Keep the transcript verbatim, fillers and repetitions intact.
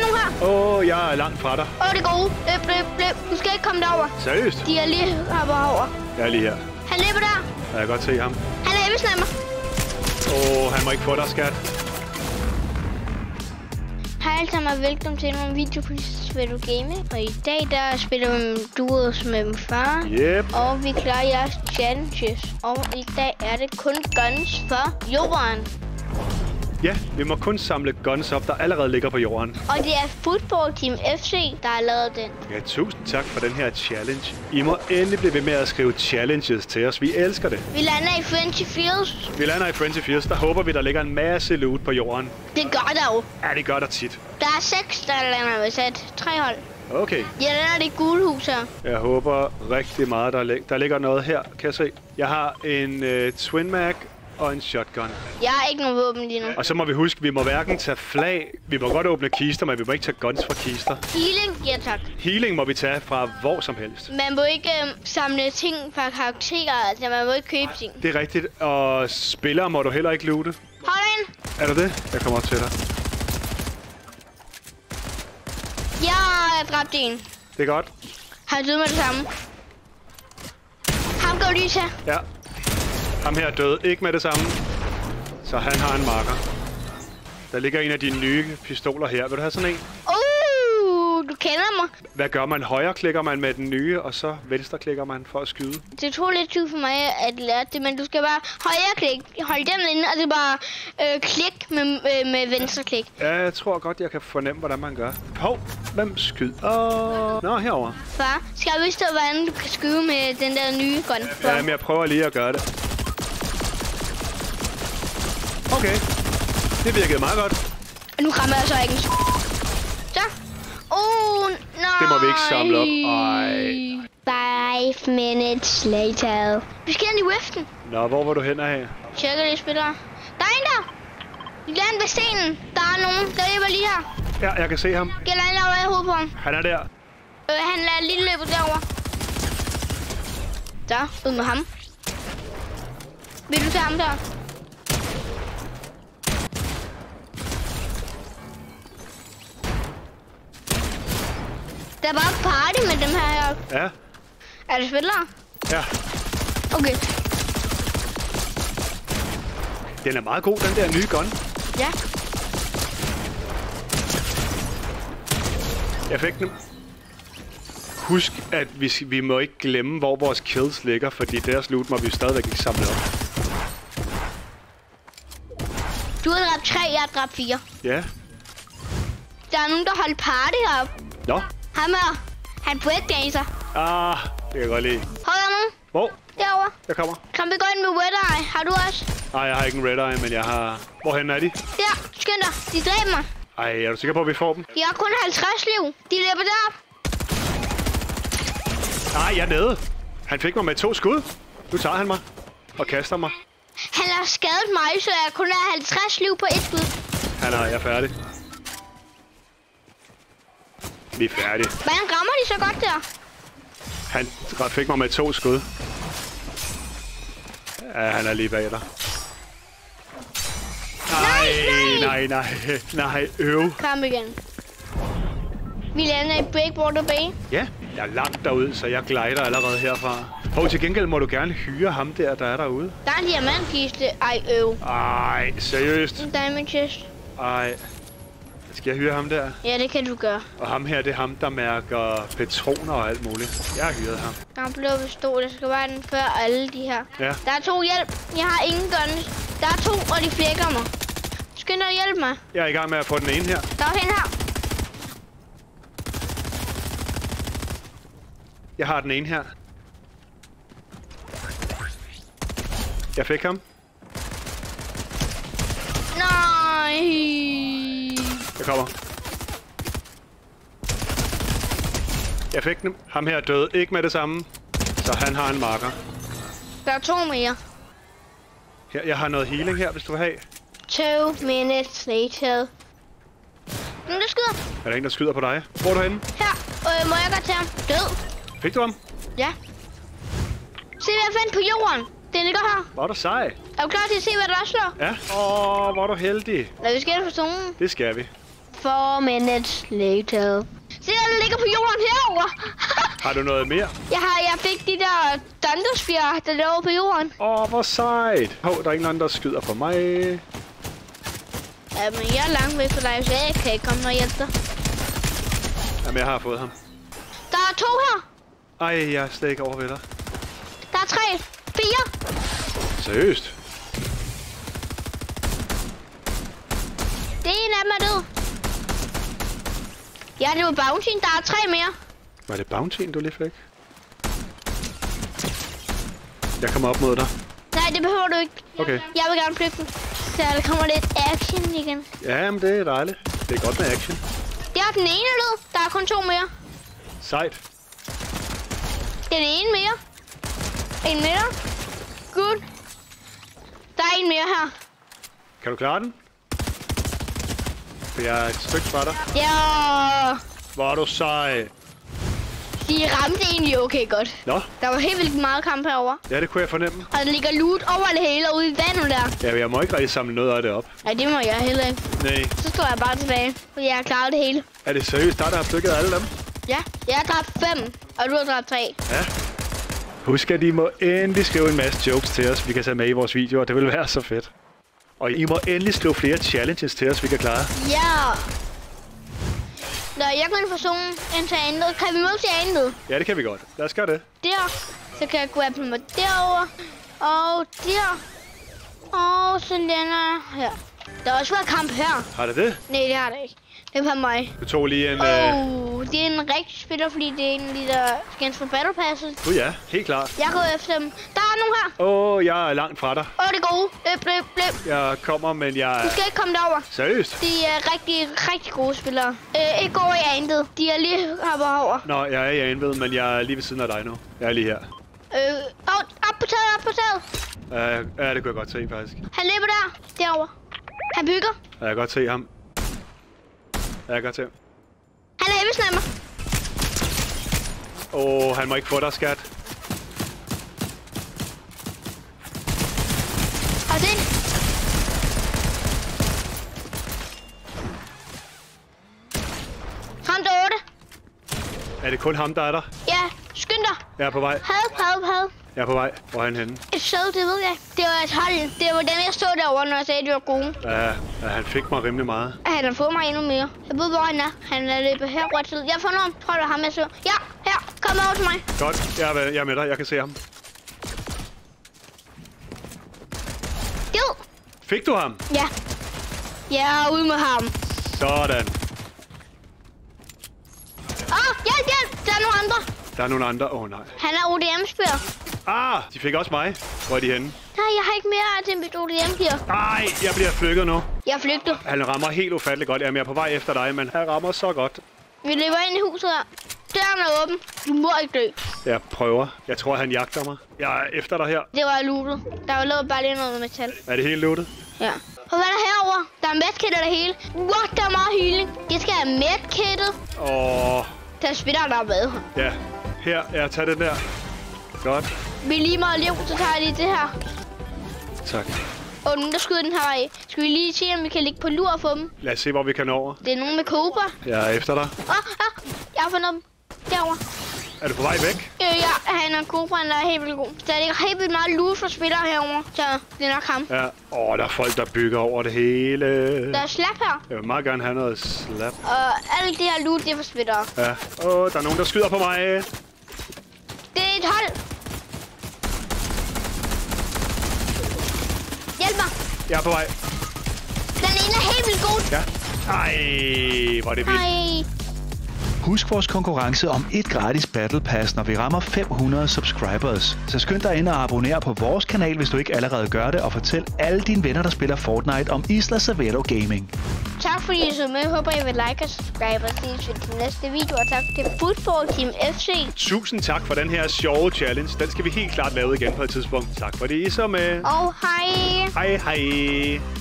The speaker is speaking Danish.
nu her. Åh, oh, jeg er langt fra dig. Åh, oh, det er gode. Løb, løb, løb. Du skal ikke komme derover. Seriøst? De er lige herover over. Jeg er lige her. Han løber der. Jeg kan godt se ham. Han er æblesnammer. Åh, oh, han må ikke få dig, skat. Hej alle sammen og velkommen til en video på Svelo Gaming. Og i dag der spiller vi duos med min far. Yep. Og vi klarer jeres challenges. Og i dag er det kun guns for jorden. Ja, vi må kun samle guns op, der allerede ligger på jorden. Og det er Football Team F C, der har lavet den. Ja, tusind tak for den her challenge. I må endelig blive ved med at skrive challenges til os. Vi elsker det. Vi lander i Frenchy Fields. Vi lander i Frenchy Fields. Der håber vi, der ligger en masse loot på jorden. Det gør der jo. Ja, det gør der tit. Der er seks, der lander ved sat. Tre hold. Okay. Jeg lander det gule hus her. Jeg håber rigtig meget, der, lig der ligger noget her, kan jeg se. Jeg har en uh, Twin Mag og en shotgun. Jeg har ikke nogen våben lige nu. Og så må vi huske, vi må hverken tage flag, vi må godt åbne kister, men vi må ikke tage guns fra kister. Healing, ja tak. Healing må vi tage fra hvor som helst. Man må ikke øh, samle ting fra karakterer, altså man må ikke købe ting. Det er rigtigt, og spillere må du heller ikke loote. Hold ind! Er du det? Jeg kommer op til dig. Ja, jeg dræbte en. Det er godt. Han døde med det samme. Ham går lige til. Ja. Ham her døde ikke med det samme. Så han har en marker. Der ligger en af de nye pistoler her. Vil du have sådan en? Uh, du kender mig. Hvad gør man? Højre klikker man med den nye, og så venstre klikker man for at skyde. Det tog lidt tid for mig at lære det, men du skal bare højre klik, hold den inde, og det er bare øh, klik med, øh, med venstre klik. Ja, jeg tror godt, jeg kan fornemme, hvordan man gør. Hov, hvem skyd? Åh, nå, herover. Far, skal jeg vise dig, hvordan du kan skyde med den der nye gun? Ja, men jeg prøver lige at gøre det. Okay, det virkede meget godt. Og nu rammer jeg så ikke en s***. Så. Oh, nej. Det må vi ikke samle op. Ej. Five minutes later. Vi skal ind i wiften. Nå, hvor var du hen af? Tjekker lige spillere. Der er en der. Vi lader ved scenen. Der er nogen, der løber lige her. Ja, jeg kan se ham. Gælder en over i hovedet på ham. Han er der. Øh, han lader lige løbe derover. Så, ud med ham. Vil du tage ham der? Der er bare party med dem her heroppe. Ja. Er det spillere? Ja. Okay. Den er meget god, den der nye gun. Ja. Jeg fik den. Husk, at vi, vi må ikke glemme, hvor vores kills ligger, fordi deres loot må vi jo stadigvæk ikke samle op. Du har dræbt tre, jeg har dræbt fire. Ja. Der er nogen, der holder party heroppe. Nå. Ham her. Han breakdancer. Ah, det kan jeg godt lide. Holder nogen? Hvor? Derovre. Jeg kommer. Kom vi gå ind med red eye. Har du også? Nej, jeg har ikke en red eye, men jeg har... Hvorhen er de? Der. Skynd dig. De dræber mig. Ej, er du sikker på, at vi får dem? De har kun halvtreds liv. De løber derop. Nej, jeg er nede. Han fik mig med to skud. Nu tager han mig og kaster mig. Han har skadet mig, så jeg kun har halvtreds liv på et skud. Han er, jeg er færdig. Vi er færdige. Hvordan rammer de så godt der? Han fik mig med to skud. Ja, han er lige bag dig. Nej, nej, nej, nej, øv. Kom igen. Vi lander i Breakwater Bay. Ja, jeg er langt derud, så jeg glider allerede herfra. Hov, til gengæld må du gerne hyre ham der, der er derude. Der er en diamantkiste. Ej, øv. Ej, seriøst? En diamond chest. Ej. Skal jeg hyre ham der? Ja, det kan du gøre. Og ham her, det er ham, der mærker patroner og alt muligt. Jeg har hyret ham. Der er en blå pistol. Jeg skal bare den før alle de her. Ja. Der er to hjælp. Jeg har ingen guns. Der er to, og de flækker mig. Skynd dig at hjælpe mig. Jeg er i gang med at få den ene her. Der er en her. Jeg har den ene her. Jeg fik ham. Nej. Jeg kommer. Jeg fik den. Ham her døde ikke med det samme. Så han har en marker. Der er to mere. Her, jeg har noget healing her, hvis du vil have. Two minutes later. Den der skyder. Er der en, der skyder på dig? Hvor er du henne? Her. Øh, må jeg godt tage ham? Død. Fik du ham? Ja. Se, hvad jeg fandt på jorden. Den ligger her. Hvor er du sej? Er du klar til at se, hvad der slår? Ja. Åh, hvor er du heldig. Lad vi skal for zonen. Det skal vi. Four minutes later. Se, der ligger på jorden herovre. Har du noget mere? Jeg har, jeg fik de der thundersphere, der lå på jorden. Åh, oh, hvor sejt. Hov, der er ingen anden, der skyder på mig. Ja, men jeg er langt væk fra dig, så jeg kan ikke komme og hjælpe dig. Jamen, jeg har fået ham. Der er to her. Ej, jeg er slet ikke over ved dig. Der er tre. Fire. Seriøst? Det er en af dem er død. Ja, det var Bouncing. Der er tre mere. Var det Bouncing, du lige fik? Jeg kommer op mod dig. Nej, det behøver du ikke. Okay. Jeg vil gerne flygte. Så der kommer lidt action igen. Ja, men det er dejligt. Det er godt med action. Det er den ene død. Der er kun to mere. Sejt. Den ene mere. En mere. Good. Der er en mere her. Kan du klare den? For jeg er et stykke fra dig. Ja. Hvor er du sej. De ramte egentlig okay godt. Nå? Der var helt vildt meget kamp herovre. Ja, det kunne jeg fornemme. Og der ligger loot over det hele ude i vandet der. Ja, jeg må ikke rigtig samle noget af det op. Nej, det må jeg heller ikke. Nej. Så står jeg bare tilbage, fordi jeg har klaret det hele. Er det seriøst dig, der har plukket alle dem? Ja, jeg har dræbt fem, og du har dræbt tre. Ja. Husk, at I må endelig skrive en masse jokes til os, vi kan tage med i vores videoer. Det vil være så fedt. Og I må endelig skrive flere challenges til os, vi kan klare. Ja. Nå, jeg kan få zonen ind til andet. Kan vi mødes til andet? Ja, det kan vi godt. Lad os gøre det. Der. Så kan jeg grabbe mig derover. Og der. Og så lander her. Der har også været kamp her. Har det det? Nej, det har det ikke. Det er på mig. Du tog lige en... Åh, Øh... oh, det er en rigtig spiller, fordi det er en af de der skins for Battle Passet. Gud ja, helt klart. Jeg går efter dem. Der er nogen her. Åh, oh, jeg er langt fra dig. Åh, oh, det er gode. Løb, løb, løb. Jeg kommer, men jeg... Du skal ikke komme derover. Seriøst? De er rigtig, rigtig gode spillere. Øh, ikke over i andet. De er lige hoppet over. Nå, jeg er i Anved, men jeg er lige ved siden af dig nu. Jeg er lige her. Øh, op, op på taget, op på taget. Uh, ja, det kunne jeg godt se, faktisk. Han løber der. Derovre. Han bygger. Ja, jeg kan godt se ham. Ja, jeg kan godt se ham. Han er heavy-snapper. Åh, oh, han må ikke få dig, skat. Og det. Ramt otte. Er det kun ham, der er der? Ja, skynd dig. Jeg er på vej. Help, help, help. Jeg er på vej. Hvor er han henne? Et sød, det ved jeg. Det var et hold. Det var den, jeg stod derovre, når jeg sagde, at de var gode. Ja, ja, han fik mig rimelig meget. Han har fået mig endnu mere. Jeg ved, hvor han er. Han er løbet her ret tid. Jeg har fundet ham. Tror du, ham jeg så? Ja, her. Kom over til mig. Godt, jeg er, jeg er med dig. Jeg kan se ham. Jo. Fik du ham? Ja. Jeg er ude med ham. Sådan. Åh, oh, hjælp, hjælp. Der er nogle andre. Der er nogle andre. Åh, oh, nej. Han er O D M-spiller. Ah, de fik også mig. Hvor er de henne? Nej, jeg har ikke mere til mit O D M-gear. Nej, jeg bliver flykket nu. Jeg flygter. Han rammer helt ufatteligt godt. Jamen, jeg er på vej efter dig, men han rammer så godt. Vi løber ind i huset her. Døren er åben. Du må ikke dø. Jeg prøver. Jeg tror, han jagter mig. Jeg er efter dig her. Det var lootet. Der var lavet bare lige noget metal. Er det helt lootet? Ja. Og hvad er der herovre? Der er medkit af det hele. What, der er meget healing. Det skal have medkittet. Åh. Der er spiller, der er med. Ja. Her, jeg tager den der. Godt. Vi er lige meget liv, så tager jeg lige det her. Tak. Og nogen, der skyder den her vej. Skal vi lige se, om vi kan ligge på lur for dem? Lad os se, hvor vi kan nå over. Det er nogen med Cobra. Jeg er efter dig. Åh, oh, oh, jeg har fundet dem. Derovre. Er du på vej væk? Øh, ja, han er Cobra, der er helt vildt god. Der ligger helt vildt meget loot for spillere herovre. Så det er nok ham. Ja. Åh, der er folk, der bygger over det hele. Der er slap her. Jeg vil meget gerne have noget slap. Og alt det her loot, det er for spillere. Ja. Åh, der er nogen, der skyder på mig. Det er et hold. Hjælp mig. Jeg er på vej. Den ene er helt vildt god. Ja. Ej, hvor er det vildt. Ej. Husk vores konkurrence om et gratis Battle Pass, når vi rammer fem hundrede subscribers. Så skynd dig ind og abonner på vores kanal, hvis du ikke allerede gør det, og fortæl alle dine venner, der spiller Fortnite, om Isla Servero Gaming. Tak fordi I så med. Jeg håber, I vil like og subscribe og ses ved den næste video. Og tak til Football Team F C. Tusind tak for den her sjove challenge. Den skal vi helt klart lave igen på et tidspunkt. Tak fordi I så med. Og hej. Hej hej.